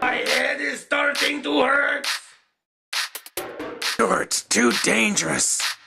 My head is starting to hurt. You're too dangerous.